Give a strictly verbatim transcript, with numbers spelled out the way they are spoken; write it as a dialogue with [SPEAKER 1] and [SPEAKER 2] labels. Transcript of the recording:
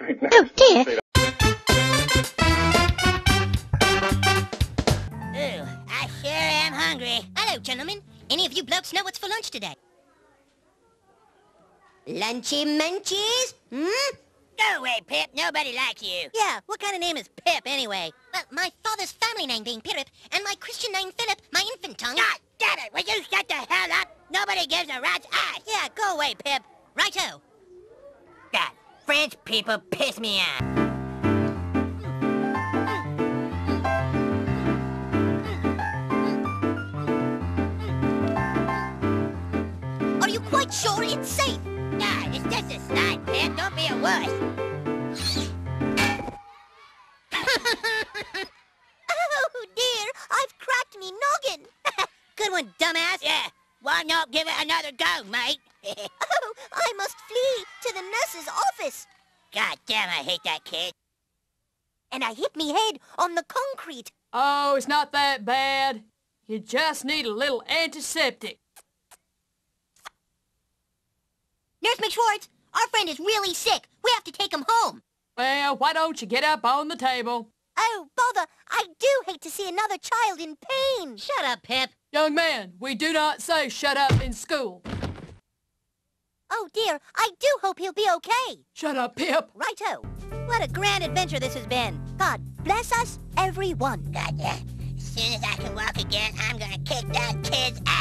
[SPEAKER 1] street now.
[SPEAKER 2] Oh, dear.
[SPEAKER 3] Ooh, I sure am hungry. Hello, gentlemen. Any of you blokes know what's for lunch today? Lunchie-munchies? Hmm? Go away, Pip. Nobody likes you. Yeah, what kind of name is Pip, anyway? Well, my father's family name being Pirrup, and my Christian name Philip, my infant tongue. God damn it! Will you shut the hell up? Nobody gives a rat's ass. Yeah, go away, Pip. Righto. God, French people piss me off. Are you quite sure it's safe? Nah, it's just a slide, Pip. Don't be a wuss. Oh, dear. I've cracked me noggin. Good one, dumbass. Yeah. Why not give it another go, mate? Oh, I must flee to the nurse's office. God damn, I hate that kid. And I hit me head on the concrete.
[SPEAKER 4] Oh, it's not that bad. You just need a little antiseptic.
[SPEAKER 3] Nurse McSchwartz, our friend is really sick. We have to take him home.
[SPEAKER 4] Well, why don't you get up on the table?
[SPEAKER 3] Oh, bother. I do hate to see another child in pain. Shut up, Pip.
[SPEAKER 4] Young man, we do not say shut up in school.
[SPEAKER 3] Oh, dear. I do hope he'll be okay.
[SPEAKER 4] Shut up, Pip.
[SPEAKER 3] Righto. What a grand adventure this has been. God bless us, everyone. God, yeah. As soon as I can walk again, I'm gonna kick that kid's ass.